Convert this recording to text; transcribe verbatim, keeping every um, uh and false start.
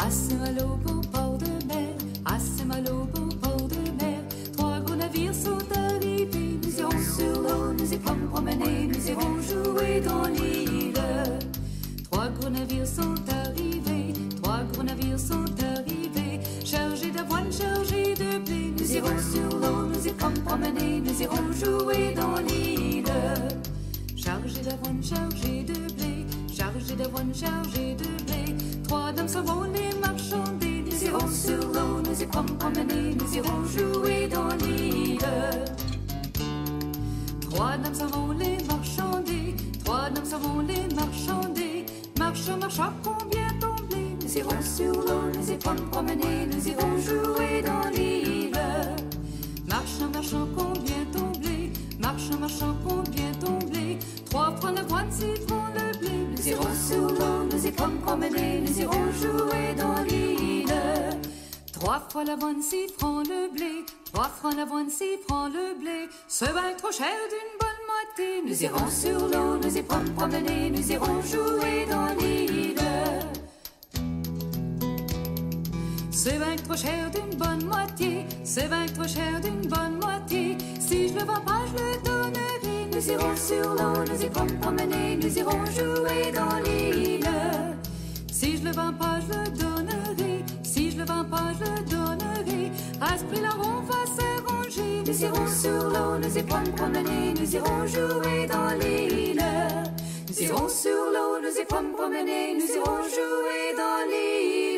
À Saint-Malo, beau port de mer, à Saint-Malo, beau port de mer, trois gros navires sont arrivés. Nous irons sur l'eau, nous irons promener, nous irons jouer dans l'île. Trois gros navires sont arrivés, trois gros navires sont arrivés, chargés d'avoine, chargés de blé. Nous irons sur l'eau, nous irons promener, nous irons jouer dans l'île. Chargés d'avoine, chargés de blé, chargés d'avoine, chargés de blé, trois dames s'en vont les marchander. Nous irons sur l'eau, nous irons promener, nous irons jouer dans l'île. Trois dames s'en vont les marchander, trois dames s'en vont les marchander. Marchons, marchons, combien tomber. Nous irons sur l'eau, nous irons promener, nous irons jouer dans l'île. Marchons, marchons, combien tomber. Marchons, marchons, combien tomber. Trois fois l'avoine, six fois le blé. Nous irons sur l'eau, nous irons promener, nous irons jouer dans l'île. Trois fois l'avoine, six francs le blé. Trois francs l'avoine, six francs le blé. Ce vin trop cher d'une bonne moitié. Nous irons sur l'eau, nous irons promener, nous irons jouer dans l'île. Ce vin trop cher d'une bonne moitié. Ce vin trop cher d'une bonne moitié. Si je le vends pas, je le donnerai. Nous irons sur l'eau, nous irons promener, nous irons jouer dans l'île. Si je le vends pas, je le donnerai. Si je le vends pas, je le donnerai. À ce prix-là, on va s'arranger. Nous irons sur l'eau, nous irons promener, nous irons jouer dans l'île. Nous irons sur l'eau, nous irons promener, nous irons jouer dans l'île.